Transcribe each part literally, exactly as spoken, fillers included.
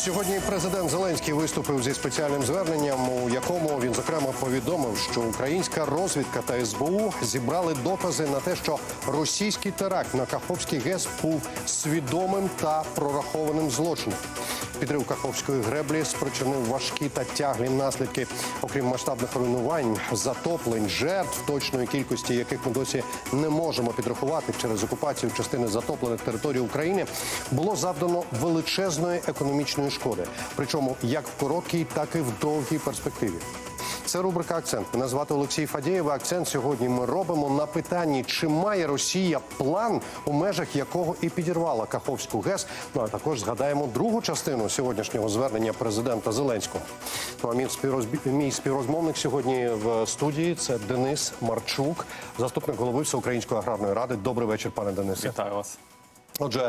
Сьогодні президент Зеленський виступив зі спеціальним зверненням, у якому він, зокрема, повідомив, що українська розвідка та ес бе у зібрали докази на те, що російський теракт на Каховський ГЕС був свідомим та прорахованим злочином. Підрив Каховської греблі спричинив важкі та тяглі наслідки. Окрім масштабних руйнувань, затоплень, жертв, точної кількості яких ми досі не можемо підрахувати через окупацію частини затоплених територій України, було завдано величезної економічної шкоди. Причому як в короткій, так і в довгій перспективі. Це рубрика «Акцент». Мене звати Олексій Фадєєв. Акцент сьогодні ми робимо на питанні, чи має Росія план, у межах якого і підірвала Каховську ГЕС. Ну, а також згадаємо другу частину сьогоднішнього звернення президента Зеленського. Ну, а мій, співрозбі... мій співрозмовник сьогодні в студії – це Денис Марчук, заступник голови Всеукраїнської аграрної ради. Добрий вечір, пане Денисе. Вітаю вас. Отже,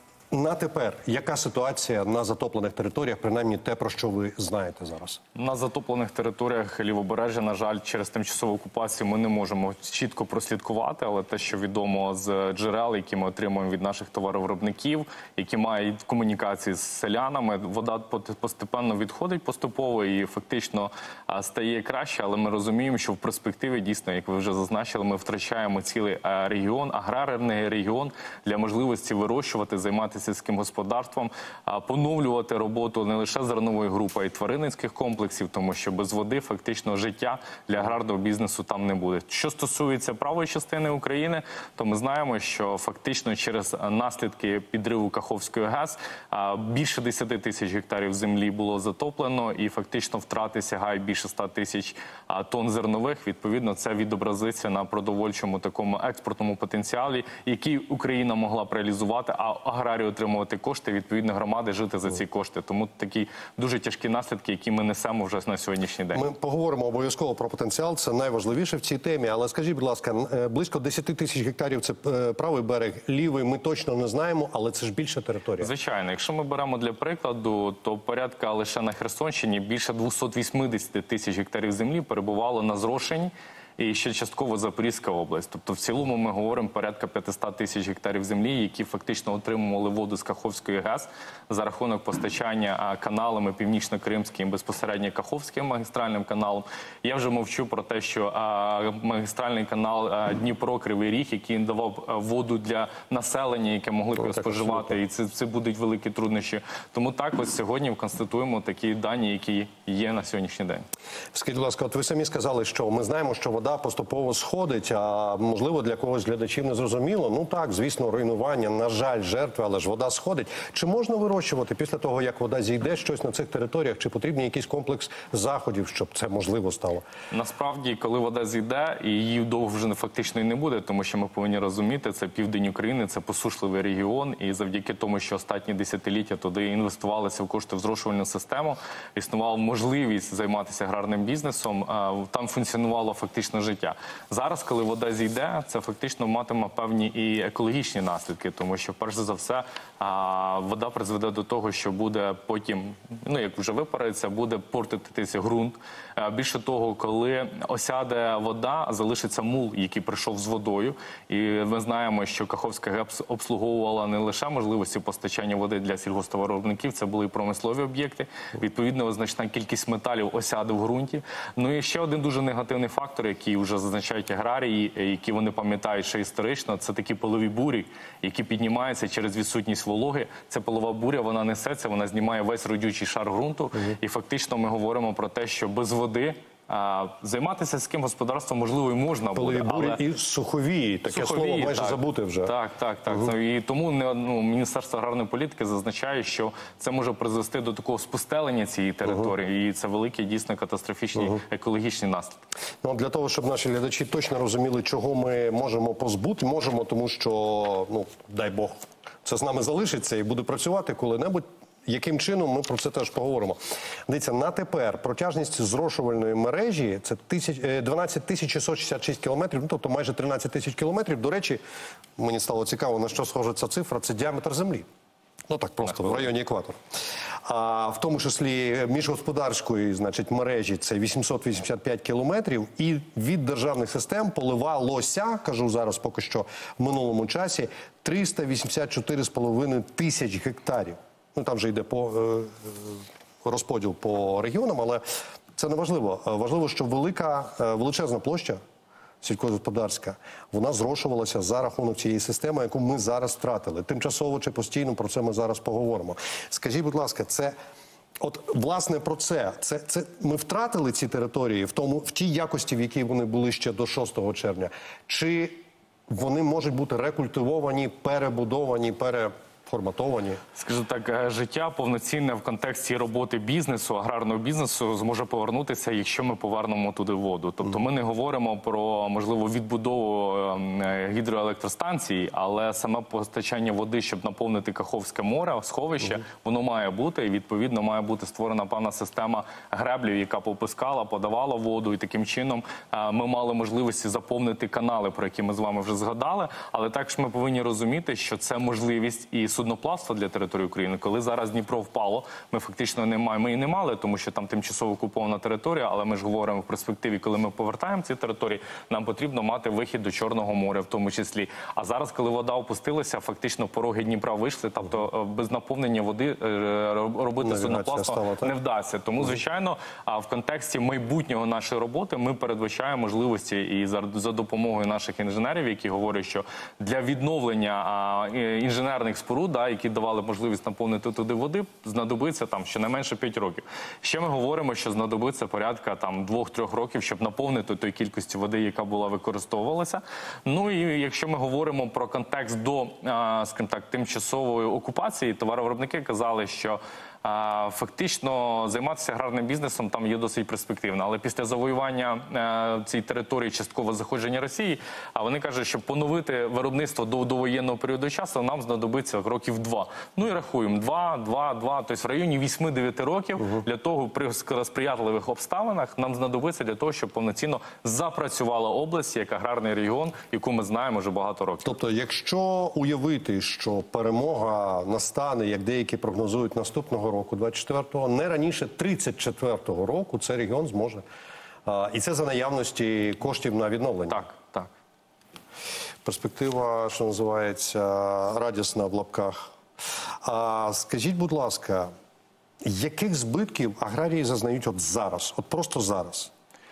на тепер, яка ситуація на затоплених територіях, принаймні те, про що ви знаєте зараз? На затоплених територіях Лівобережжя, на жаль, через тимчасову окупацію ми не можемо чітко прослідкувати, але те, що відомо з джерел, які ми отримуємо від наших товаровиробників, які мають комунікації з селянами, вода постепенно відходить поступово і фактично стає краще, але ми розуміємо, що в перспективі дійсно, як ви вже зазначили, ми втрачаємо цілий регіон, аграрний регіон для можливості вирощувати, займатися сільським господарством, поновлювати роботу не лише зернової групи, а й тваринницьких комплексів, тому що без води фактично життя для аграрного бізнесу там не буде. Що стосується правої частини України, то ми знаємо, що фактично через наслідки підриву Каховської ГЕС більше десяти тисяч гектарів землі було затоплено і фактично втрати сягають більше ста тисяч тонн зернових. Відповідно, це відобразиться на продовольчому такому експортному потенціалі, який Україна могла б реалізувати, а аграрії отримувати кошти, відповідно громади жити за ці кошти. Тому такі дуже тяжкі наслідки, які ми несемо вже на сьогоднішній день. Ми поговоримо обов'язково про потенціал, це найважливіше в цій темі. Але скажіть, будь ласка, близько десяти тисяч гектарів – це правий берег, лівий ми точно не знаємо, але це ж більша територія. Звичайно. Якщо ми беремо для прикладу, то порядка лише на Херсонщині більше двохсот вісімдесят тисяч гектарів землі перебувало на зрошенні, і ще частково Запорізька область. Тобто в цілому ми говоримо порядка п'ятисот тисяч гектарів землі, які фактично отримували воду з Каховської ГЕС за рахунок постачання каналами Північно-Кримським, безпосередньо Каховським магістральним каналом. Я вже мовчу про те, що магістральний канал Дніпро-Кривий Ріг, який давав воду для населення, яке могли б його споживати, і це, це будуть великі труднощі. Тому так ось сьогодні констатуємо такі дані, які є на сьогоднішній день. Скажіть, будь ласка, от ви самі сказали, що ми знаємо, що вода поступово сходить, а можливо для когось глядачів не зрозуміло. Ну так, звісно, руйнування, на жаль, жертви, але ж вода сходить. Чи можна вирощувати після того, як вода зійде, щось на цих територіях? Чи потрібен якийсь комплекс заходів, щоб це можливо стало? Насправді, коли вода зійде, і її довго вже фактично і не буде, тому що ми повинні розуміти, це південь України, це посушливий регіон, і завдяки тому, що останні десятиліття туди інвестувалися в кошти в зрошувальну систему, існувала можливість займатися аграрним бізнесом, там функціонувало фактично життя. Зараз, коли вода зійде, це фактично матиме певні і екологічні наслідки, тому що, перш за все, вода призведе до того, що буде потім, ну, як вже випарається, буде портитися ґрунт. Більше того, коли осяде вода, залишиться мул, який прийшов з водою. І ми знаємо, що Каховська ГЕС обслуговувала не лише можливості постачання води для сільгосптоваровиробників, це були і промислові об'єкти. Відповідно, значна кількість металів осяде в ґрунті. Ну і ще один дуже негативний фактор, який вже зазначають аграрії, які вони пам'ятають ще історично, це такі полові бурі, які піднімаються через відсутність вологи. Ця полова буря, вона несеться, вона знімає весь родючий шар ґрунту. Угу. І фактично ми говоримо про те, що без води А, займатися сільським господарством, можливо, і можна буде, але... І суховії, таке суховії, слово майже так, забути вже. Так, так, так. Угу. І тому ну, Міністерство аграрної політики зазначає, що це може призвести до такого спустелення цієї території, угу. і це великі, дійсно, катастрофічні угу. екологічні наслідки. Ну, для того, щоб наші глядачі точно розуміли, чого ми можемо позбути, можемо, тому що, ну, дай Бог, це з нами залишиться і буде працювати коли-небудь. Яким чином, ми про це теж поговоримо. Дивіться, на тепер протяжність зрошувальної мережі – це дванадцять тисяч шістсот шістдесят шість кілометрів, ну, тобто майже тринадцять тисяч кілометрів. До речі, мені стало цікаво, на що схожа ця цифра – це діаметр землі. Ну так, просто в районі екватора. А в тому числі міжгосподарської, значить, мережі це вісімсот вісімдесят п'ять кілометрів, і від державних систем поливалося, кажу зараз поки що в минулому часі, триста вісімдесят чотири з половиною тисяч гектарів. Ну там вже йде по е, розподіл по регіонам, але це не важливо. Важливо, що велика, е, величезна площа сільськогосподарська, вона зрошувалася за рахунок цієї системи, яку ми зараз втратили. Тимчасово чи постійно, про це ми зараз поговоримо. Скажіть, будь ласка, це, от власне про це, це, це ми втратили ці території в тому, в тій якості, в якій вони були ще до шостого червня, чи вони можуть бути рекультивовані, перебудовані, переформатовані? Скажу так, життя повноцінне в контексті роботи бізнесу, аграрного бізнесу зможе повернутися, якщо ми повернемо туди воду. Тобто ми не говоримо про, можливо, відбудову гідроелектростанцій, але саме постачання води, щоб наповнити Каховське море, сховище, воно має бути, і відповідно має бути створена певна система греблів, яка попускала, подавала воду, і таким чином ми мали можливості заповнити канали, про які ми з вами вже згадали, але також ми повинні розуміти, що це можливість і судноплавства для території України. Коли зараз Дніпро впало, ми фактично не маємо, ми і не мали, тому що там тимчасово окупована територія, але ми ж говоримо в перспективі, коли ми повертаємо ці території, нам потрібно мати вихід до Чорного моря в тому числі. А зараз, коли вода опустилася, фактично пороги Дніпра вийшли, тобто без наповнення води робити судноплавство не вдасться. Тому, звичайно, в контексті майбутнього нашої роботи ми передбачаємо можливості і за, за допомогою наших інженерів, які говорять, що для відновлення інженерних споруд, да, які давали можливість наповнити туди води, знадобиться там щонайменше п'ять років. Ще ми говоримо, що знадобиться порядка там двох-трьох років, щоб наповнити той кількості води, яка була використовувалася. Ну і якщо ми говоримо про контекст до, скажімо так, тимчасової окупації, товаровиробники казали, що фактично займатися аграрним бізнесом там є досить перспективно. Але після завоювання цієї території, частково заходження Росії, а вони кажуть, що поновити виробництво до довоєнного періоду часу нам знадобиться років два. Ну і рахуємо, два, два, два, тобто в районі вісьми-дев'яти років угу. для того, при сприятливих обставинах, нам знадобиться для того, щоб повноцінно запрацювала область як аграрний регіон, яку ми знаємо вже багато років. Тобто, якщо уявити, що перемога настане, як деякі прогнозують, наступного року, двадцять четвертого, не раніше тридцять четвертого року цей регіон зможе. А, і це за наявності коштів на відновлення. Так, так. Перспектива, що називається, радісна в лапках. А скажіть, будь ласка, яких збитків аграрії зазнають от зараз, от просто зараз?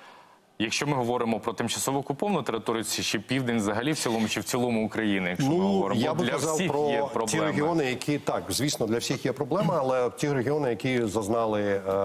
Якщо ми говоримо про тимчасово окуповану територію, чи південь взагалі в цілому, чи в цілому України? Якщо ну, ми говоримо, я би для казав всіх про є проблеми. Ті регіони, які, так, звісно, для всіх є проблема, але ті регіони, які зазнали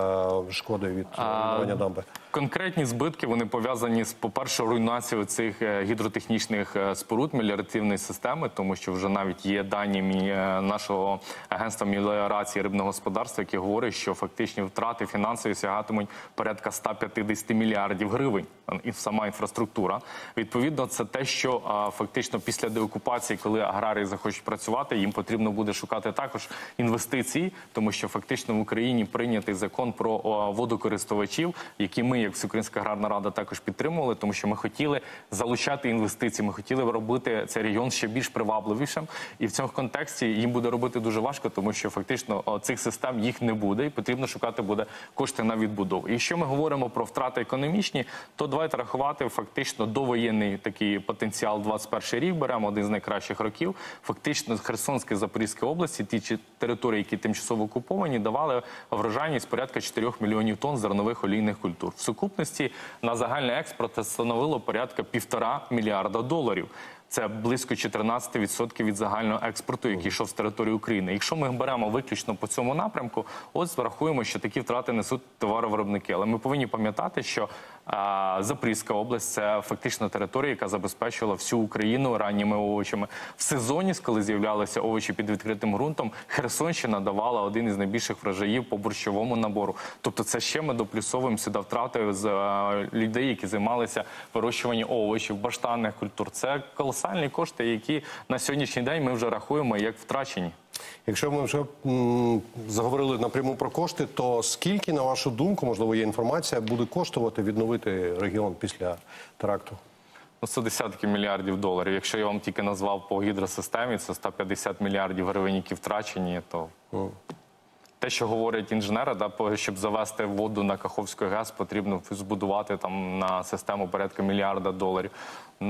е, шкоди від руйнування дамби. Конкретні збитки, вони пов'язані з, по-перше, руйнацією цих гідротехнічних споруд меліоративної системи, тому що вже навіть є дані нашого агентства меліорації рибного господарства, які говорять, що фактичні втрати фінансові сягатимуть порядка ста п'ятдесяти мільярдів гривень. І сама інфраструктура. Відповідно, це те, що а, фактично після деокупації, коли аграрії захочуть працювати, їм потрібно буде шукати також інвестиції, тому що фактично в Україні прийнятий закон про о, водокористувачів, який ми, як Всеукраїнська аграрна рада, також підтримували, тому що ми хотіли залучати інвестиції, ми хотіли робити цей регіон ще більш привабливішим. І в цьому контексті їм буде робити дуже важко, тому що фактично о, цих систем їх не буде, і потрібно шукати буде кошти на відбудову. І якщо ми говоримо про втрати економічні, то давайте рахувати фактично довоєнний такий потенціал. двадцять перший рік беремо, один з найкращих років. Фактично Херсонська і Запорізька області, ті території, які тимчасово окуповані, давали врожайність порядка чотирьох мільйонів тонн зернових олійних культур. В сукупності на загальний експорт це становило порядка півтора мільярда доларів. Це близько чотирнадцять відсотків від загального експорту, який йшов з території України. Якщо ми беремо виключно по цьому напрямку, от врахуємо, що такі втрати несуть товаровиробники. Але ми повинні пам'ятати, що а, Запорізька область – це фактично територія, яка забезпечувала всю Україну ранніми овочами. В сезоні, коли з'являлися овочі під відкритим ґрунтом, Херсонщина давала один із найбільших врожаїв по борщовому набору. Тобто це ще ми доплюсовуємо сюди втрати з а, людей, які займалися вирощуванням овочів, баштанних культур. Це колосальні кошти, які на сьогоднішній день ми вже рахуємо як втрачені. Якщо ми вже м, заговорили напряму про кошти, то скільки, на вашу думку, можливо, є інформація, буде коштувати відновити регіон після теракту? Ну, це десятки мільярдів доларів. Якщо я вам тільки назвав по гідросистемі, це сто п'ятдесят мільярдів гривень, які втрачені, то... Mm. Те, що говорять інженери, да, щоб завести воду на Каховську ГЕС, потрібно збудувати там на систему порядка мільярда доларів. Ну,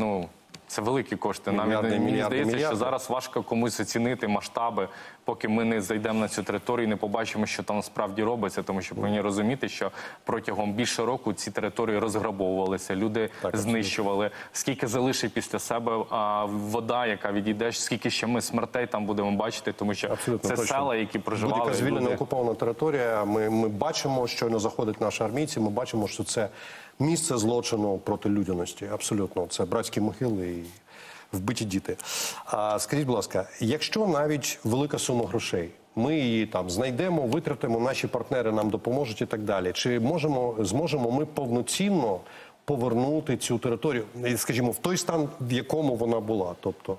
Це великі кошти. Навіть Мільярди, мені мільярди, здається, мільярди. що зараз важко комусь оцінити масштаби, поки ми не зайдемо на цю територію і не побачимо, що там справді робиться. Тому що повинні розуміти, що протягом більше року ці території розграбовувалися, люди Так, знищували. Скільки залишить після себе а, вода, яка відійде, скільки ще ми смертей там будемо бачити, тому що Абсолютно це точно. села, які проживали. Будь-яка звільнена люди. окупована територія. Ми, ми бачимо, щойно заходять наші армійці, ми бачимо, що це місце злочину проти людяності. Абсолютно. Це братські могили і вбиті діти. А скажіть, будь ласка, якщо навіть велика сума грошей, ми її там знайдемо, витратимо, наші партнери нам допоможуть і так далі, чи можемо, зможемо ми повноцінно повернути цю територію, скажімо, в той стан, в якому вона була? Тобто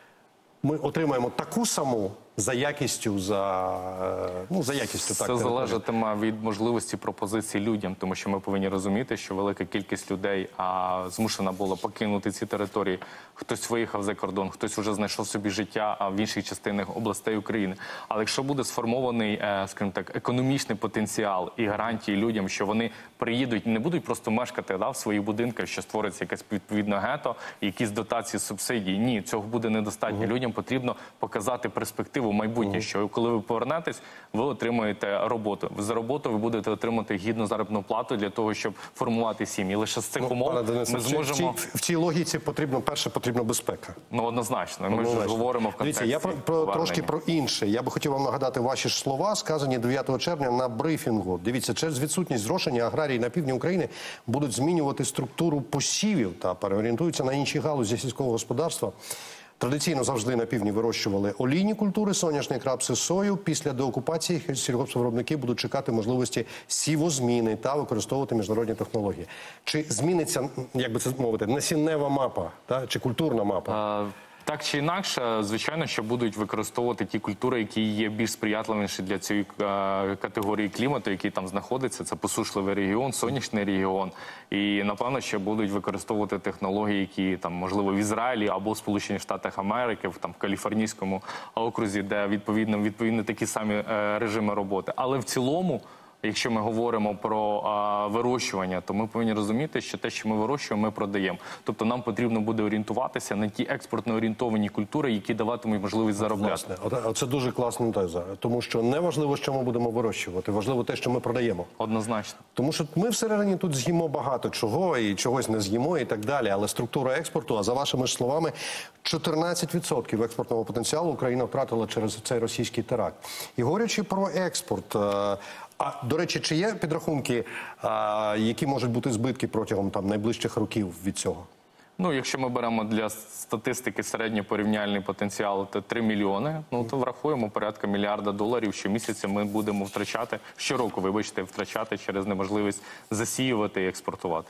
ми отримаємо таку саму за якістю, за, ну, за якістю. Так, Це територію. залежатиме від можливості пропозицій людям, тому що ми повинні розуміти, що велика кількість людей а, змушена була покинути ці території. Хтось виїхав за кордон, хтось вже знайшов собі життя а, в інших частинах областей України. Але якщо буде сформований, е, скажімо так, економічний потенціал і гарантії людям, що вони приїдуть, не будуть просто мешкати да, в своїх будинках, що створиться якесь відповідне гето, якісь дотації, субсидії. Ні, цього буде недостатньо. Угу. Людям потрібно показати перспективу в майбутнє, що коли ви повернетесь, ви отримуєте роботу. За роботу ви будете отримати гідну заробітну плату для того, щоб формувати сім'ї. Лише з цих Ну, умов пане Денисе, ми в цій- зможемо... В цій, в цій логіці потрібно, перше, потрібна безпека. Ну, однозначно. Ми ж Однозначно. говоримо в контексті Дивіться, я про, про, повернення. трошки про інше. Я би хотів вам нагадати ваші ж слова, сказані дев'ятого червня на брифінгу. Дивіться, через відсутність зрошення аграрії на півдні України будуть змінювати структуру посівів та переорієнтуються на інші галузі сільського господарства. Традиційно завжди на півдні вирощували олійні культури, соняшник, рапси, сою. Після деокупації сільгоспвиробники будуть чекати можливості сівозміни та використовувати міжнародні технології. Чи зміниться, як би це мовити, насіннева мапа, та, чи культурна мапа? А, Так чи інакше, звичайно, що будуть використовувати ті культури, які є більш сприятливіші для цієї е, категорії клімату, який там знаходиться. Це посушливий регіон, сонячний регіон. І, напевно, ще будуть використовувати технології, які там, можливо, в Ізраїлі або в Сполучених Штатах Америки, в, там, в Каліфорнійському окрузі, де відповідно, відповідно такі самі е, режими роботи. Але в цілому, якщо ми говоримо про а, вирощування, то ми повинні розуміти, що те, що ми вирощуємо, ми продаємо. Тобто нам потрібно буде орієнтуватися на ті експортно орієнтовані культури, які даватимуть можливість заробляти. Власне, от- це дуже класна теза. Тому що не важливо, що ми будемо вирощувати, важливо те, що ми продаємо. Однозначно. Тому що ми всередині тут з'їмо багато чого і чогось не з'їмо і так далі. Але структура експорту, а за вашими ж словами, чотирнадцять відсотків експортного потенціалу Україна втратила через цей російський теракт. І говорячи про експорт, е, а до речі, чи є підрахунки, е, які можуть бути збитки протягом там найближчих років від цього? Ну, якщо ми беремо для статистики середньопорівняльний потенціал, то три мільйони, ну, то врахуємо порядка мільярда доларів щомісяця ми будемо втрачати, щороку, вибачте, втрачати через неможливість засіювати і експортувати.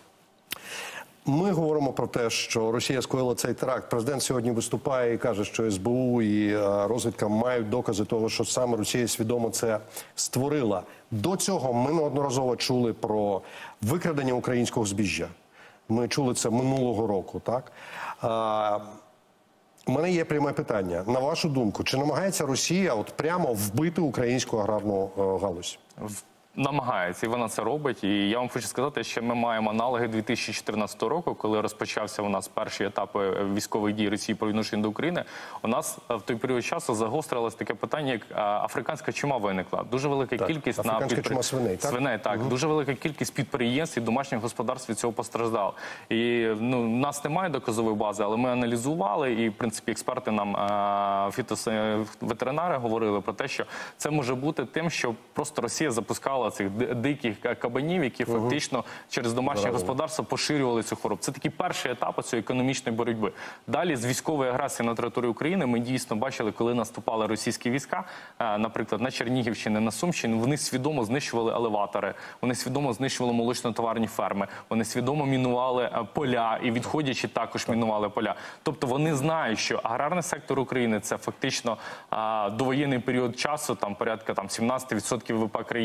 Ми говоримо про те, що Росія скоїла цей теракт. Президент сьогодні виступає і каже, що ес бе у і е, розвідка мають докази того, що саме Росія свідомо це створила. До цього ми неодноразово чули про викрадення українського збіжжя. Ми чули це минулого року, так? Е, У мене є пряме питання. На вашу думку, чи намагається Росія от прямо вбити українську аграрну е, галузь? Намагається, і вона це робить. І я вам хочу сказати, що ми маємо аналоги дві тисячі чотирнадцятого року, коли розпочався у нас перші етапи військових дій Росії по відношенню до України. У нас в той період часу загострилось таке питання, як африканська чума виникла. Дуже велика Так, кількість африканська на підпри... чума свиней, так? свиней, так. Угу. Дуже велика кількість підприємств і домашніх господарств від цього постраждала. І ну, у нас немає доказової бази, але ми аналізували, і, в принципі, експерти нам, фітоветеринари, говорили про те, що це може бути тим, що просто Росія запускала цих диких кабанів, які угу. фактично через домашнє Правильно. господарство поширювали цю хворобу. Це такий перший етап цієї економічної боротьби. Далі з військової агресії на території України ми дійсно бачили, коли наступали російські війська, наприклад, на Чернігівщині, на Сумщині, вони свідомо знищували елеватори, вони свідомо знищували молочно-товарні ферми, вони свідомо мінували поля і відходячи також мінували поля. Тобто вони знають, що аграрний сектор України – це фактично довоєнний період часу, там порядка там, сімнадцять відсотків ВВП країни.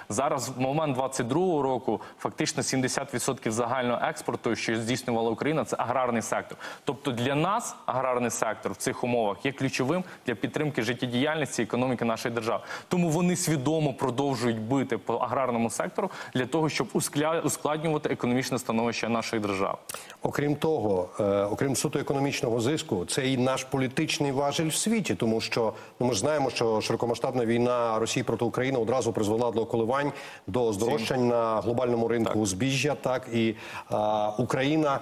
Зараз в момент двадцять другого року фактично сімдесят відсотків загального експорту, що здійснювала Україна, це аграрний сектор. Тобто для нас аграрний сектор в цих умовах є ключовим для підтримки життєдіяльності і економіки нашої держави. Тому вони свідомо продовжують бити по аграрному сектору для того, щоб ускладнювати економічне становище нашої держави. Окрім того, е, окрім суто економічного зиску, це і наш політичний важіль в світі, тому що ну, ми ж знаємо, що широкомасштабна війна Росії проти України одразу призвела до коливань, до здорожчань на глобальному ринку так. збіжжя, так і е, Україна.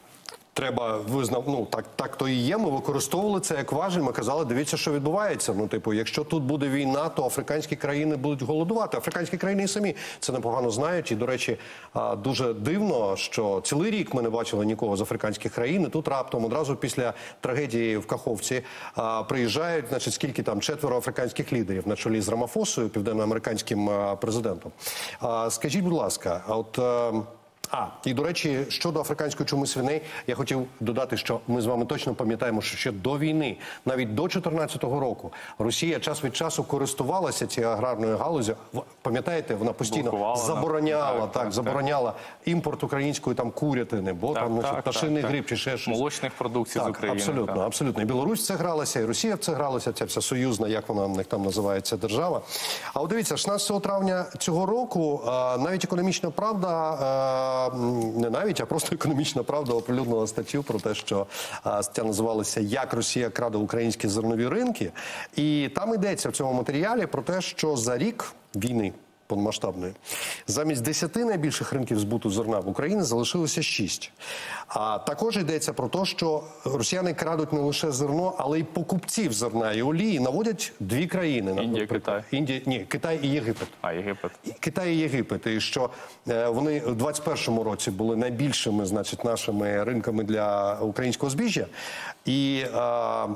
Треба визнав, ну так, так то і є. Ми використовували це як важіль. Ми казали, дивіться, що відбувається. Ну, типу, якщо тут буде війна, то африканські країни будуть голодувати. Африканські країни і самі це непогано знають. І, до речі, дуже дивно, що цілий рік ми не бачили нікого з африканських країн. І тут раптом одразу після трагедії в Каховці приїжджають, значить, скільки там четверо африканських лідерів на чолі з Рамафосою, південноамериканським президентом. Скажіть, будь ласка, а от. А, і, до речі, щодо африканської чуми свиней, я хотів додати, що ми з вами точно пам'ятаємо, що ще до війни, навіть до чотирнадцятого року, Росія час від часу користувалася цією аграрною галузю. Пам'ятаєте, вона постійно Блокувала, забороняла, так, так, так, забороняла так. імпорт української там курятини, бо так, там так, пташиний так, гриб чи ще щось. Молочних продуктів так, з України. Абсолютно, так. абсолютно. І Білорусь в це гралася, і Росія в це гралася, ця вся союзна, як вона в них там називається, держава. А от дивіться, шістнадцятого травня цього року навіть економічна правда... Не навіть, а просто економічна правда оприлюднила статтю про те, що стаття називалася «Як Росія краде українські зернові ринки». І там йдеться в цьому матеріалі про те, що за рік війни повномасштабної замість десяти найбільших ринків збуту зерна в Україні залишилося шість. А також йдеться про те, що росіяни крадуть не лише зерно, але й покупців зерна і олії наводять дві країни. Індія, Китай. Індія, ні, Китай і Єгипет. А, Єгипет. Китай і Єгипет. І що е, вони в двадцять першому році були найбільшими, значить, нашими ринками для українського збіжжя. І е,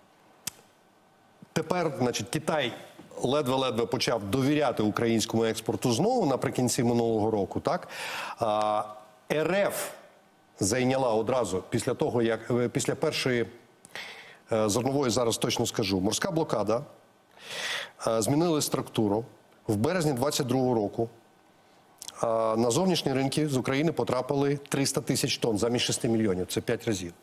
тепер, значить, Китай ледве-ледве почав довіряти українському експорту знову наприкінці минулого року, так? А, РФ зайняла одразу після того, як після першої е, зернової, зараз точно скажу, морська блокада, е, змінили структуру. В березні двадцять другого року е, на зовнішні ринки з України потрапили триста тисяч тонн замість шести мільйонів. Це п'ять разів.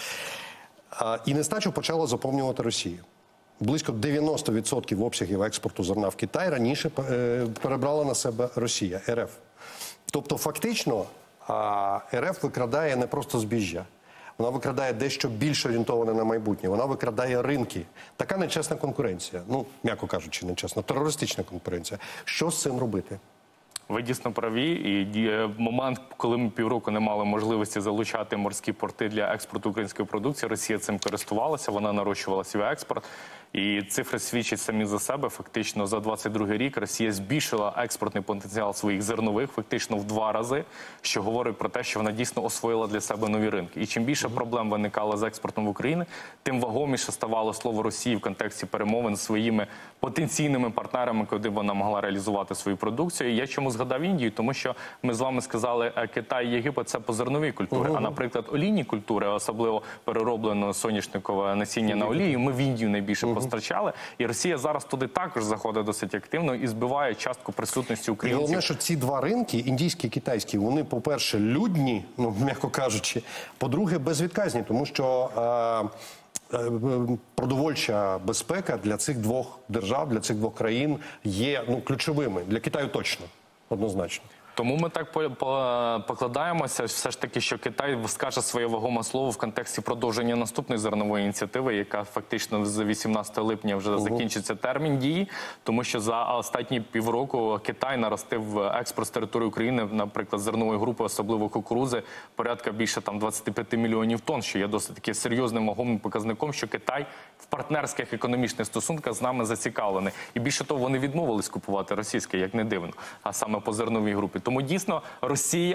Е, і нестачу почала заповнювати Росія. Близько дев'яносто відсотків обсягів експорту зерна в Китай раніше перебрала на себе Росія, РФ. Тобто, фактично, РФ викрадає не просто збіжжя. Вона викрадає дещо більш орієнтоване на майбутнє. Вона викрадає ринки. Така нечесна конкуренція. Ну, м'яко кажучи, нечесна. Терористична конкуренція. Що з цим робити? Ви дійсно праві. І момент, коли ми півроку не мали можливості залучати морські порти для експорту української продукції, Росія цим користувалася, вона нарощувала свій експорт. І цифри свідчать самі за себе. Фактично за двадцять другий рік Росія збільшила експортний потенціал своїх зернових фактично в два рази, що говорить про те, що вона дійсно освоїла для себе нові ринки. І чим більше проблем виникало з експортом в Україні, тим вагоміше ставало слово Росії в контексті перемовин з своїми потенційними партнерами, куди вона могла реалізувати свою продукцію. І я чому згадав Індію? Тому що ми з вами сказали, Китай і Єгипет – це по зерновій культурі. Uh-huh. А, наприклад, олійні культури, особливо перероблено соняшникове насіння uh-huh. на олію, ми в Індію найбільше uh-huh. пострачали. І Росія зараз туди також заходить досить активно і збиває частку присутності українців. І головне, що ці два ринки, індійський і китайський, вони, по-перше, людні, ну, м'яко кажучи, по-друге, безвідказні, тому що е, е, продовольча безпека для цих двох держав, для цих двох країн є, ну, ключовими. Для Китаю точно, однозначно. Тому ми так покладаємося, все ж таки, що Китай скаже своє вагоме слово в контексті продовження наступної зернової ініціативи, яка фактично з вісімнадцятого липня вже uh-huh. закінчиться термін дії, тому що за останні півроку Китай наростив експорт з території України, наприклад, зернової групи, особливо кукурудзи, порядка більше там двадцять п'ять мільйонів тонн, що є досить таки серйозним вагомим показником, що Китай в партнерських економічних стосунках з нами зацікавлений. І більше того, вони відмовились купувати російське, як не дивно, а саме по зерновій групі. Тому дійсно Росія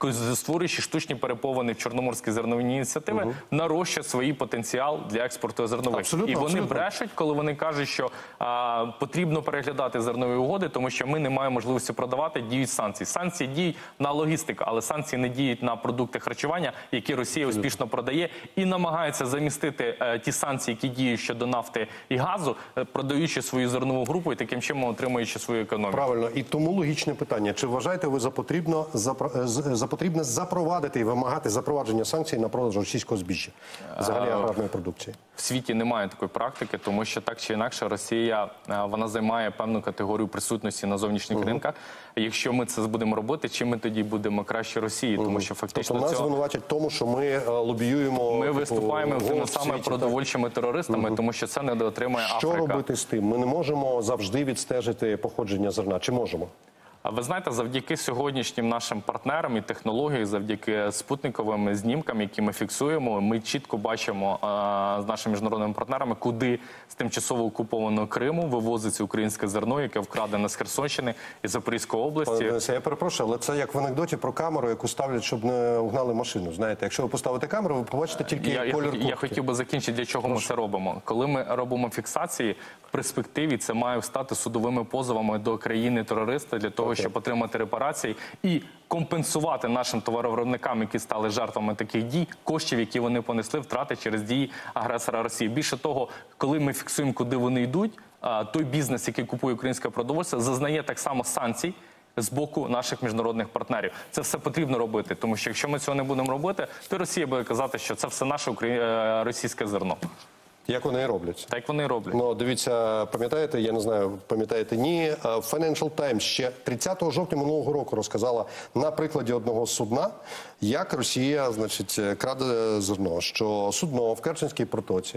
створюючи штучні переповані в Чорноморській зерновій ініціативи, угу. нарощує свій потенціал для експорту зернових. Абсолютно, і вони абсолютно. брешуть, коли вони кажуть, що а, потрібно переглядати зернові угоди, тому що ми не маємо можливості продавати, діють санкції. Санкції діють на логістику, але санкції не діють на продукти харчування, які Росія успішно продає, і намагається замістити е, ті санкції, які діють щодо нафти і газу, е, продаючи свою зернову групу і таким чином отримуючи свою економіку. Правильно. І тому логічне питання. Чи вважаєте ви за, потрібно, за, за потрібне запровадити і вимагати запровадження санкцій на продаж російського збіжжя, взагалі аграрної продукції? В світі немає такої практики, тому що так чи інакше Росія, вона займає певну категорію присутності на зовнішніх uh-huh. ринках. Якщо ми це будемо робити, чим ми тоді будемо краще Росії? Uh-huh. Тому що фактично тобто нас цього... звинуватять в тому, що ми лобіюємо... Ми виступаємо з тими саме продовольчими терористами, uh-huh. тому що це не дотримує Африка. Що робити з тим? Ми не можемо завжди відстежити походження зерна. Чи можемо? А ви знаєте, завдяки сьогоднішнім нашим партнерам і технології, завдяки спутниковим знімкам, які ми фіксуємо, ми чітко бачимо а, з нашими міжнародними партнерами, куди з тимчасово окупованого Криму вивозиться українське зерно, яке вкрадене з Херсонщини і Запорізької області. Пане, я перепрошую, але це як в анекдоті про камеру, яку ставлять, щоб не угнали машину. Знаєте, якщо ви поставите камеру, ви побачите тільки я, колір куртки. Я, я хотів би закінчити, для чого Прошу. ми це робимо. Коли ми робимо фіксації, в перспективі це має стати судовими позовами до країни-терориста для того, щоб отримати репарації і компенсувати нашим товаровиробникам, які стали жертвами таких дій, коштів, які вони понесли, втрати через дії агресора Росії. Більше того, коли ми фіксуємо, куди вони йдуть, той бізнес, який купує українське продовольство, зазнає так само санкцій з боку наших міжнародних партнерів. Це все потрібно робити, тому що якщо ми цього не будемо робити, то Росія буде казати, що це все наше російське зерно. Як вони і роблять. Так вони і роблять. Ну, дивіться, пам'ятаєте, я не знаю, пам'ятаєте, ні, Financial Times ще тридцятого жовтня минулого року розказала на прикладі одного судна, як Росія, значить, краде зерно, що судно в Керченській протоці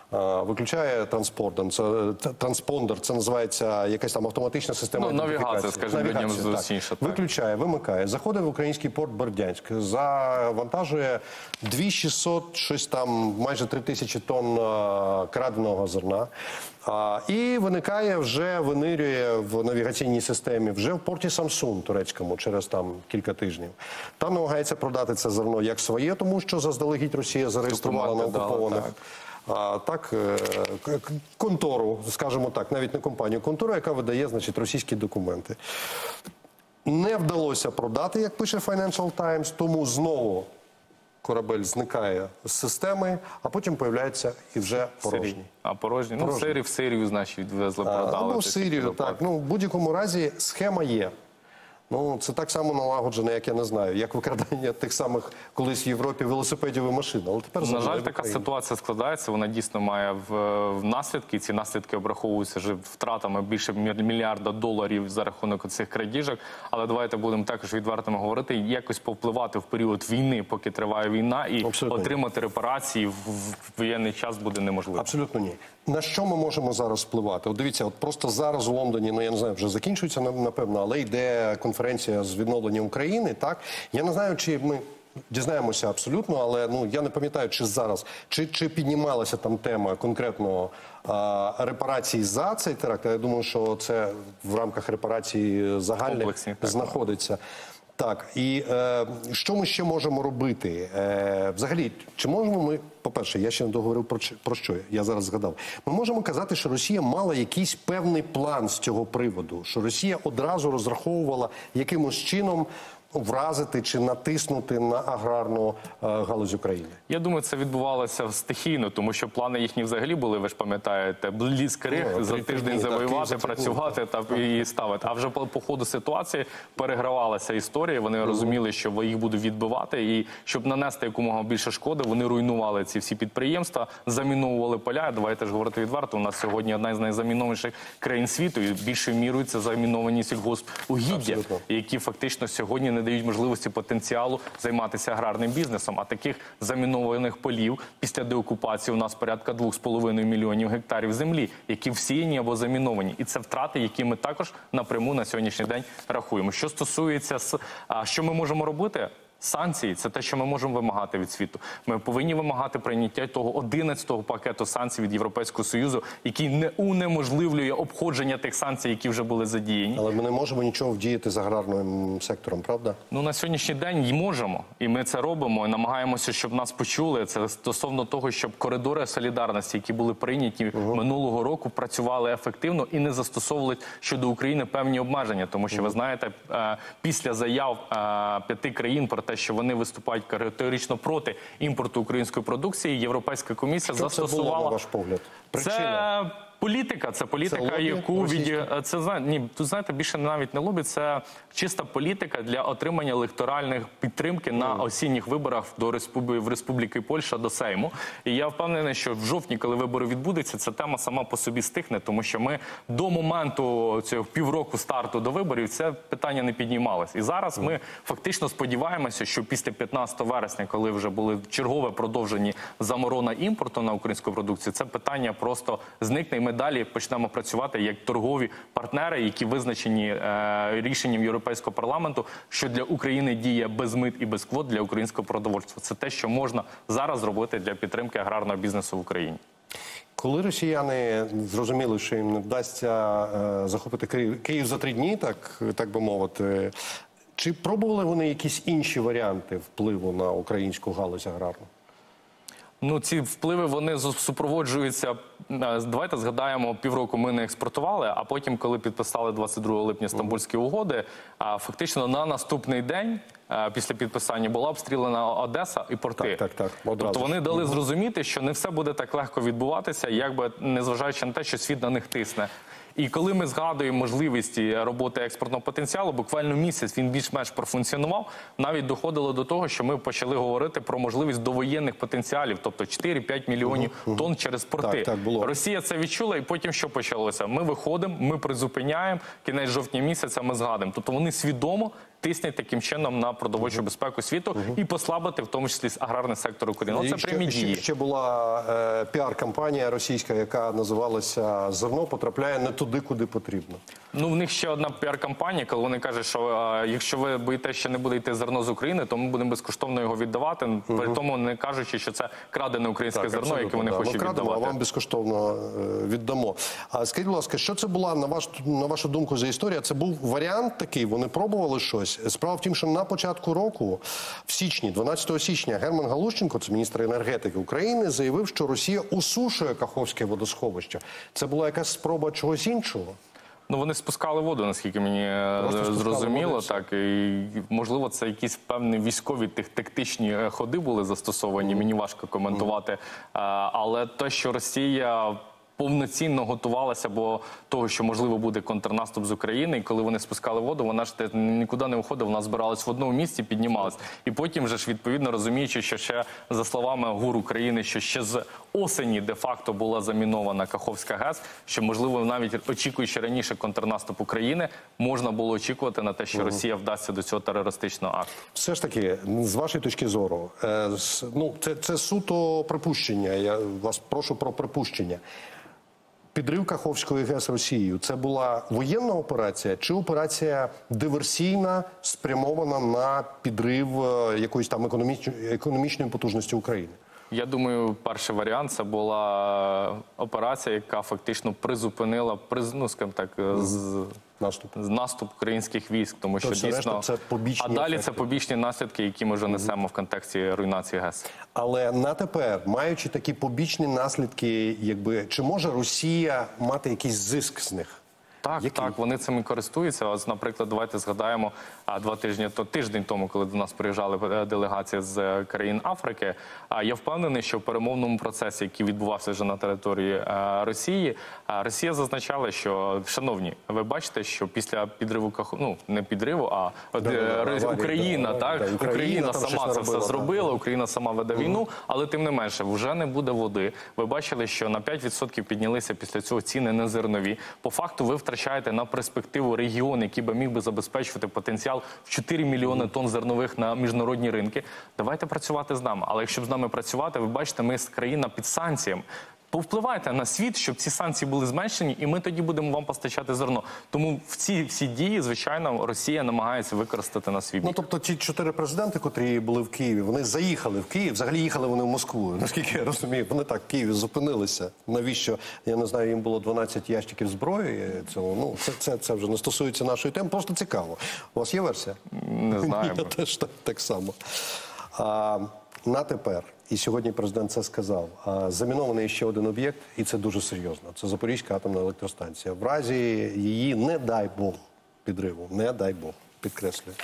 виключає транспондер, це, транспондер, це називається якась там автоматична система ну, навігація, скажімо, навігація, зустрічніше. Виключає, вимикає, заходить в український порт Бердянськ, завантажує дві тисячі шістсот, щось там, майже три тисячі тонн краденого зерна. А, і виникає вже, винирює в навігаційній системі вже в порті Самсун турецькому через там кілька тижнів. Там намагається продати це зерно як своє, тому що заздалегідь Росія зареєструвала на окупованих. А, так, контору, скажімо так, навіть не компанію, контору, яка видає, значить, російські документи. Не вдалося продати, як пише Financial Times, тому знову корабель зникає з системи, а потім появляється і вже порожній. А порожній? Ну, в Сирію, в Сирію, значить, відвезли, продали. Ну, в Сирію, так. Ну, в будь-якому разі схема є. Ну, це так само налагоджено, як я не знаю, як викрадання тих самих колись в Європі велосипедів і машин. Але тепер на жаль, така ситуація складається. Вона дійсно має в, в наслідки. Ці наслідки обраховуються вже втратами більше мільярда доларів за рахунок цих крадіжок. Але давайте будемо також відвертими говорити, якось повпливати в період війни, поки триває війна, і Абсолютно отримати ні. репарації в, в воєнний час буде неможливо. Абсолютно ні. На що ми можемо зараз впливати? От дивіться, от просто зараз у Лондоні, ну я не знаю, вже закінчується, напевно, але йде конференція з відновлення України, так? Я не знаю, чи ми дізнаємося абсолютно, але ну я не пам'ятаю, чи зараз, чи, чи піднімалася там тема конкретно а, репарації за цей теракт. Я думаю, що це в рамках репарації загальних знаходиться. Так, і е, що ми ще можемо робити? Е, взагалі, чи можемо ми, по-перше, я ще не договорив про, про що, я зараз згадав. Ми можемо казати, що Росія мала якийсь певний план з цього приводу, що Росія одразу розраховувала якимось чином вразити чи натиснути на аграрну е, галузь України? Я думаю, це відбувалося стихійно, тому що плани їхні взагалі були, ви ж пам'ятаєте, бліцкриг, ну, за тиждень завоювати, працювати та і ставити. А вже по, по ходу ситуації перегравалася історія, вони mm-hmm. розуміли, що їх будуть відбивати, і щоб нанести якомога більше шкоди, вони руйнували ці всі підприємства, заміновували поля. Давайте ж говорити відверто, у нас сьогодні одна з найзамінованіших країн світу, і більшою мірою це заміновані сільгоспугіддя, які фактично сьогодні не дають можливості потенціалу займатися аграрним бізнесом. А таких замінованих полів після деокупації у нас порядка двох з половиною мільйонів гектарів землі, які всіяні або заміновані. І це втрати, які ми також напряму на сьогоднішній день рахуємо. Що стосується, що ми можемо робити? Санкції – це те, що ми можемо вимагати від світу. Ми повинні вимагати прийняття того одинадцятого пакету санкцій від Європейського Союзу, який не унеможливлює обходження тих санкцій, які вже були задіяні. Але ми не можемо нічого вдіяти з аграрним сектором, правда? Ну, на сьогоднішній день й можемо, і ми це робимо, і намагаємося, щоб нас почули. Це стосовно того, щоб коридори солідарності, які були прийняті uh-huh. минулого року, працювали ефективно і не застосовували щодо України певні обмеження. Тому що, uh-huh. ви знаєте, після заяв п'яти країн про те, що вони виступають категорично проти імпорту української продукції, Європейська комісія що застосувала... Це було, на ваш погляд? Причина? Це... Політика, це політика, це яку від це ні, тут знаєте, більше навіть не лобі. Це чиста політика для отримання електоральних підтримки mm. на осінніх виборах до республіки в Республіки Польща до Сейму. І я впевнений, що в жовтні, коли вибори відбудуться, ця тема сама по собі стихне, тому що ми до моменту цього півроку старту до виборів це питання не піднімалось. І зараз mm. ми фактично сподіваємося, що після п'ятнадцятого вересня, коли вже були чергове продовжені заборона імпорту на українську продукцію, це питання просто зникне. І ми далі почнемо працювати як торгові партнери, які визначені е, рішенням Європейського парламенту, що для України діє без мит і без квот для українського продовольства. Це те, що можна зараз зробити для підтримки аграрного бізнесу в Україні. Коли росіяни зрозуміли, що їм не вдасться е, захопити Київ, Київ за три дні, так, так би мовити, чи пробували вони якісь інші варіанти впливу на українську галузь аграрну? Ну, ці впливи, вони супроводжуються, давайте згадаємо, півроку ми не експортували, а потім, коли підписали двадцять другого липня Стамбульські угоди, фактично на наступний день після підписання була обстріляна Одеса і порти. Так, так, так. Тобто вони дали зрозуміти, що не все буде так легко відбуватися, якби незважаючи на те, що світ на них тисне. І коли ми згадуємо можливості роботи експортного потенціалу, буквально місяць він більш-менш профункціонував, навіть доходило до того, що ми почали говорити про можливість довоєнних потенціалів, тобто чотири-п'ять мільйонів uh-huh. тонн через порти. Так, так було. Росія це відчула, і потім що почалося? Ми виходимо, ми призупиняємо, кінець жовтня місяця ми згадуємо. Тобто вони свідомо тиснять таким чином на продовольчу uh-huh. безпеку світу uh-huh. і послабити, в тому числі, аграрний сектор України. Ну, це ще, прямі дії. Ще, ще була е, піар-кампанія російська, яка називалася «Зерно потрапляє не туди, куди потрібно». Ну, в них ще одна піар-кампанія, коли вони кажуть, що а, якщо ви боїтеся, що не буде йти зерно з України, то ми будемо безкоштовно його віддавати, uh-huh. при тому не кажучи, що це крадене українське так, зерно, яке вони да. хочуть крадемо, віддавати. А вам безкоштовно е, віддамо. А скажіть, будь ласка, що це була, на, ваш, на вашу думку, за історія? Це був варіант такий, вони пробували щось? Справа в тім, що на початку року, в січні, дванадцятого січня, Герман Галущенко, це міністр енергетики України, заявив, що Росія усушує Каховське водосховище. Це була якась спроба чогось іншого? Ну, вони спускали воду, наскільки мені Просто зрозуміло, воду, так, і можливо це якісь певні військові тактичні ходи були застосовані, mm. мені важко коментувати, mm. але те, що Росія повноцінно готувалася, бо того, що, можливо, буде контрнаступ з України, і коли вони спускали воду, вона ж нікуди не уходила, вона збиралась в одному місці, піднімалась. І потім вже ж, відповідно, розуміючи, що ще, за словами ГУР України, що ще з осені де-факто була замінована Каховська ГЕС, що, можливо, навіть очікуючи раніше контрнаступ України, можна було очікувати на те, що Росія вдасться до цього терористичного акту. Все ж таки, з вашої точки зору, е, ну, це, це суто припущення, я вас прошу про припущення. Підрив Каховської ГЕС Росією – це була воєнна операція чи операція диверсійна, спрямована на підрив якоїсь там економічної, економічної потужності України? Я думаю, перший варіант – це була операція, яка фактично призупинила, приз, ну, скажімо так, з... Наступ. наступ українських військ, тому що Тобто, дійсно, це побічні а далі ефекти. Це побічні наслідки, які ми вже несемо в контексті руйнації ГЕС. Але на тепер, маючи такі побічні наслідки, якби, чи може Росія мати якийсь зиск з них? Так, Який? так, вони цим і користуються. Ось, наприклад, давайте згадаємо а, два тижні, то тиждень тому, коли до нас приїжджали делегації з країн Африки, а, я впевнений, що в перемовному процесі, який відбувався вже на території а, Росії, а, Росія зазначала, що, шановні, ви бачите, що після підриву Каху, ну, не підриву, а да, да, да, Україна, да, так, да, Україна, Україна сама це все зробила, да. Україна сама веде війну, угу. але тим не менше, вже не буде води. Ви бачили, що на п'ять відсотків піднялися після цього ціни на зернові. По факту ви втрачаєте на перспективу регіон, який би міг би забезпечувати потенціал в чотири мільйони тонн зернових на міжнародні ринки. Давайте працювати з нами. Але якщо б з нами працювати, ви бачите, ми країна під санкціями. повпливайте на світ, щоб ці санкції були зменшені, і ми тоді будемо вам постачати зерно. Тому в ці всі дії, звичайно, Росія намагається використати на свій бік. Ну, тобто ті чотири президенти, котрі були в Києві, вони заїхали в Київ, взагалі їхали вони в Москву, наскільки я розумію. Вони так в Києві зупинилися. Навіщо, я не знаю, їм було дванадцять ящиків зброї цього. Ну, це, це, це вже не стосується нашої теми, просто цікаво. У вас є версія? Не знаю. Я теж так, так само. А, на тепер, і сьогодні президент це сказав, а, замінований ще один об'єкт, і це дуже серйозно. Це Запорізька атомна електростанція. В разі її, не дай Бог, підриву, не дай Бог, підкреслюю.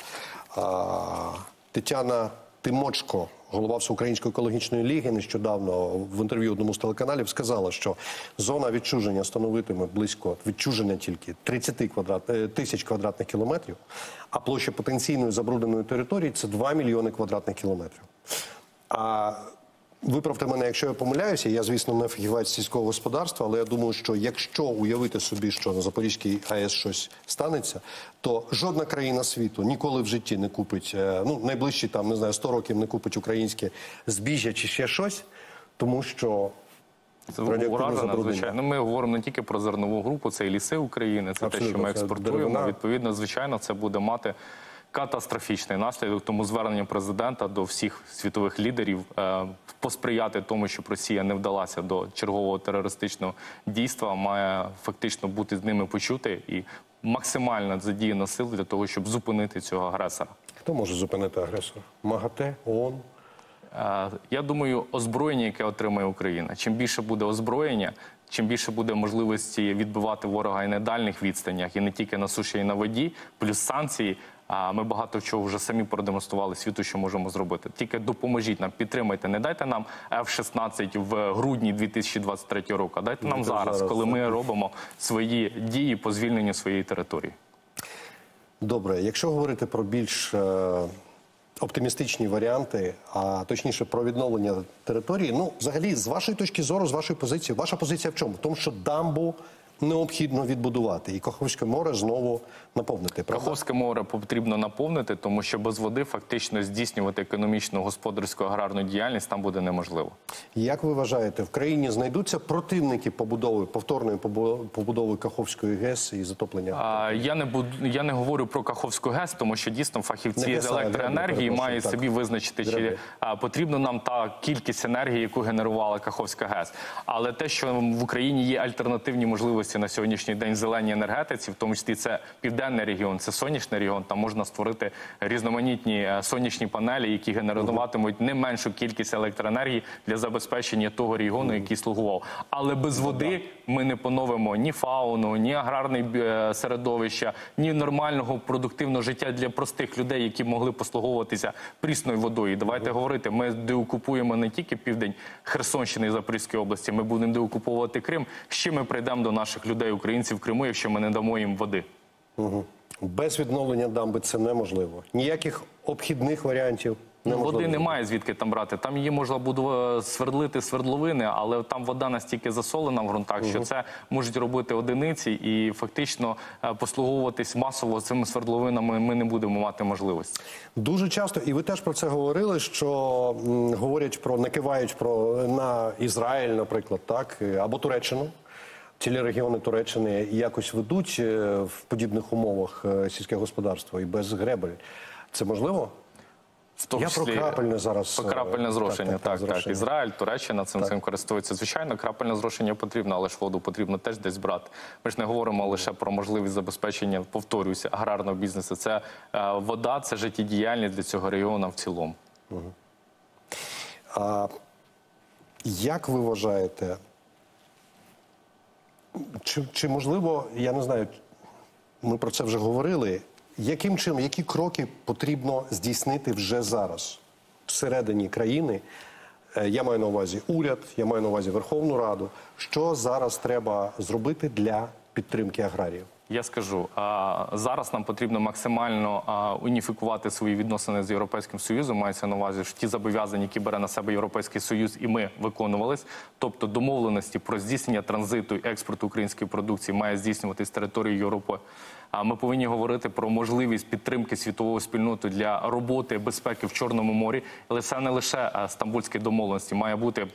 А, Тетяна Тимочко, голова Всеукраїнської екологічної ліги, нещодавно в інтерв'ю одному з телеканалів сказала, що зона відчуження становитиме близько, відчуження тільки тридцять квадрат, тисяч квадратних кілометрів, а площа потенційної забрудненої території – це два мільйони квадратних кілометрів. А виправте мене, якщо я помиляюся, я, звісно, не фахівець сільського господарства, але я думаю, що якщо уявити собі, що на Запорізькій АЕС щось станеться, то жодна країна світу ніколи в житті не купить, ну, найближчі, там, не знаю, сто років не купить українське збіжжя чи ще щось, тому що це уражена, звичайно. Ми говоримо не тільки про зернову групу, це і ліси України, це абсолютно те, що ми експортуємо. Відповідно, звичайно, це буде мати катастрофічний наслідок, тому звернення президента до всіх світових лідерів е, посприяти тому, щоб Росія не вдалася до чергового терористичного дійства, має фактично бути з ними почути і максимально задіяна сил для того, щоб зупинити цього агресора. Хто може зупинити агресора? МАГАТЕ, ООН? Е, я думаю, озброєння, яке отримає Україна. Чим більше буде озброєння, чим більше буде можливості відбивати ворога і на дальніх відстанях, і не тільки на суші, і на воді, плюс санкції, а ми багато чого вже самі продемонстрували світу, що можемо зробити. Тільки допоможіть нам, підтримайте. Не дайте нам еф шістнадцять в грудні дві тисячі двадцять третього року, а дайте нам зараз, коли ми робимо свої дії по звільненню своєї території. Добре, якщо говорити про більш е, оптимістичні варіанти, а точніше про відновлення території, ну, взагалі, з вашої точки зору, з вашої позиції, ваша позиція в чому? В тому, що дамбу необхідно відбудувати і Каховське море знову наповнити. Правда? Каховське море потрібно наповнити, тому що без води фактично здійснювати економічну, господарську, аграрну діяльність там буде неможливо. Як ви вважаєте, в країні знайдуться противники побудови, повторної побудови Каховської ГЕС і затоплення? А, я, не буду, я не говорю про Каховську ГЕС, тому що дійсно фахівці не з електроенергії мають так. собі визначити, чи а, потрібно нам та кількість енергії, яку генерувала Каховська ГЕС. Але те, що в Україні є альтернативні можливості на сьогоднішній день в зеленій енергетиці, в тому числі це південний регіон, це сонячний регіон, там можна створити різноманітні сонячні панелі, які генеруватимуть не меншу кількість електроенергії для забезпечення того регіону, який слугував. Але без води ми не поновимо ні фауну, ні аграрне середовище, ні нормального продуктивного життя для простих людей, які могли послуговуватися прісною водою. І давайте говорити, ми деокупуємо не тільки південь Херсонщини і Запорізької області, ми будемо деокуповувати Крим. Ще ми прийдемо до наших людей, українців в Криму, якщо ми не дамо їм води. Угу. Без відновлення дамби це неможливо. Ніяких обхідних варіантів неможливо. Води немає звідки там брати. Там її можна буде свердлити свердловини, але там вода настільки засолена в ґрунтах, угу. що це можуть робити одиниці і фактично послуговуватись масово цими свердловинами ми не будемо мати можливості. Дуже часто, і ви теж про це говорили, що м, говорять про, накивають про на Ізраїль, наприклад, так, або Туреччину. Цілі регіони Туреччини якось ведуть в подібних умовах сільське господарство і без гребель. Це можливо? В тому Я числі, про крапельне зараз. Про крапельне зрошення, так, так, так, зрошення. так. Ізраїль, Туреччина цим, так. цим користуються. Звичайно, крапельне зрошення потрібно, але ж воду потрібно теж десь брати. Ми ж не говоримо лише про можливість забезпечення, повторююся, аграрного бізнесу. Це е, вода, це життєдіяльність для цього регіону в цілому. Угу. А як ви вважаєте, Чи, чи можливо, я не знаю, ми про це вже говорили, яким чином, які кроки потрібно здійснити вже зараз всередині країни, я маю на увазі уряд, я маю на увазі Верховну Раду, що зараз треба зробити для підтримки аграріїв? Я скажу, зараз нам потрібно максимально уніфікувати свої відносини з Європейським Союзом. Мається на увазі, що ті зобов'язання, які бере на себе Європейський Союз, і ми виконувались. Тобто домовленості про здійснення транзиту і експорту української продукції має здійснюватись з території Європи. Ми повинні говорити про можливість підтримки світової спільноти для роботи безпеки в Чорному морі. Але це не лише стамбульські домовленості, має бути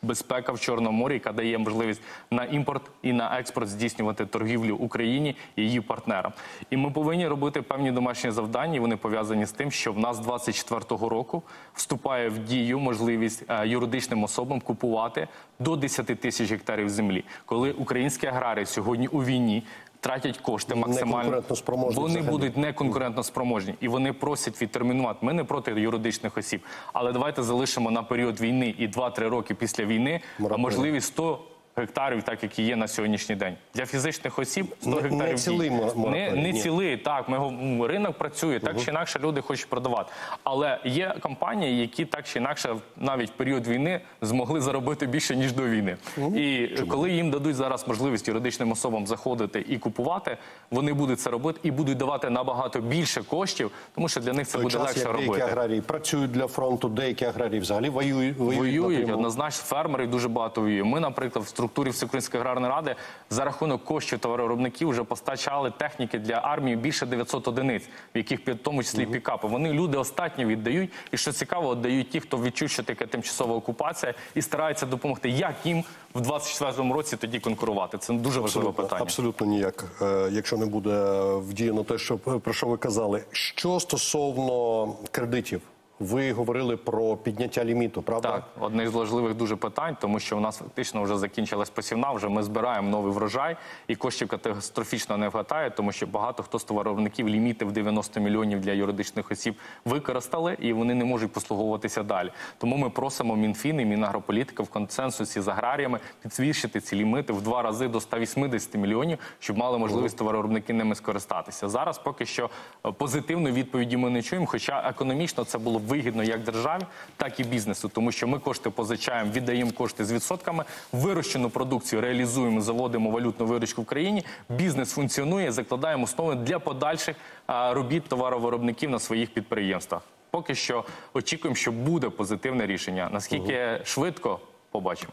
безпека в Чорному морі, яка дає можливість на імпорт і на експорт здійснювати торгівлю Україні і її партнерам. І ми повинні робити певні домашні завдання, і вони пов'язані з тим, що в нас двадцять четвертого року вступає в дію можливість юридичним особам купувати до десяти тисяч гектарів землі. Коли українські аграрії сьогодні у війні тратять кошти максимально, вони взагалі. будуть неконкурентно спроможні. І вони просять відтермінувати. Ми не проти юридичних осіб, але давайте залишимо на період війни і два-три роки після війни Мораторій. можливість сто гектарів, так як і є на сьогоднішній день. Для фізичних осіб сто Не- гектарів не цілий дій. мораторій, не, не ні. цілий, так, ми, го- ринок працює, так чи інакше люди хочуть продавати. Але є компанії, які так чи інакше навіть в період війни змогли заробити більше, ніж до війни. І коли їм дадуть зараз можливість юридичним особам заходити і купувати, вони будуть це робити і будуть давати набагато більше коштів, тому що для них це Той буде час, легше як деякі робити. аграрії працюють для фронту, деякі аграрії взагалі воюють. Воюють, Воюють, напряму. однозначно, фермерів дуже багато воює. Ми, наприклад, в структурі Всеукраїнської аграрної ради за рахунок коштів товаровиробників вже постачали техніки для армії більше дев'ятсот одиниць, в яких в тому числі пікапи. Вони люди остатньо віддають, і що цікаво, віддають ті, хто відчув, що таке тимчасова окупація, і стараються допомогти, як їм в двадцять четвертому році тоді конкурувати. Це дуже важливе Абсолютно, питання. абсолютно ніяк, е, якщо не буде вдіяно те, що, про що ви казали. Що стосовно кредитів? Ви говорили про підняття ліміту, правда? Так, одне з важливих дуже питань, тому що у нас фактично вже закінчилась посівна, вже ми збираємо новий врожай, і коштів катастрофічно не вистачає, тому що багато хто з товаровиробників ліміти в дев'яносто мільйонів для юридичних осіб використали, і вони не можуть послуговуватися далі. Тому ми просимо Мінфін і Мінагрополітика в консенсусі з аграріями підвищити ці ліміти в два рази до ста вісімдесяти мільйонів, щоб мали можливість товаровиробники ними скористатися. Зараз поки що е, позитивної відповіді ми не чуємо, хоча економічно це було б вигідно як державі, так і бізнесу, тому що ми кошти позичаємо, віддаємо кошти з відсотками, вирощену продукцію реалізуємо, заводимо валютну виручку в країні, бізнес функціонує, закладаємо основи для подальших а, робіт товаровиробників на своїх підприємствах. Поки що очікуємо, що буде позитивне рішення. Наскільки швидко – побачимо.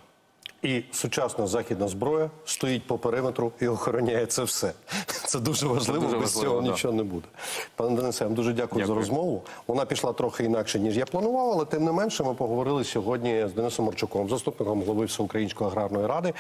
І сучасна західна зброя стоїть по периметру і охороняє це все. Це дуже важливо, дуже без важливо, цього да. нічого не буде. Пане Денисе, я вам дуже дякую, Дякую. за розмову. Вона пішла трохи інакше, ніж я планував, але тим не менше ми поговорили сьогодні з Денисом Марчуком, заступником голови Всеукраїнської аграрної ради,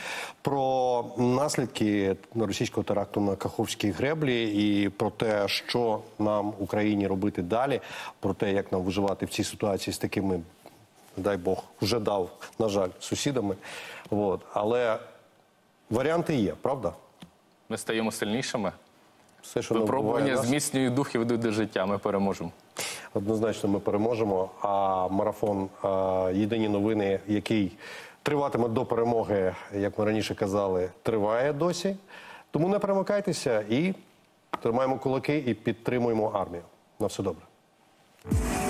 про наслідки російського теракту на Каховській греблі і про те, що нам, Україні, робити далі, про те, як нам виживати в цій ситуації з такими, дай Бог, вже дав, на жаль, сусідами. От. Але варіанти є, правда? Ми стаємо сильнішими. Все, що нам буває, Випробування нас, зміцнюють дух і ведуть до життя. Ми переможемо. однозначно ми переможемо. А марафон а, «Єдині новини», який триватиме до перемоги, як ми раніше казали, триває досі. Тому не перемикайтеся і тримаємо кулаки і підтримуємо армію. На все добре.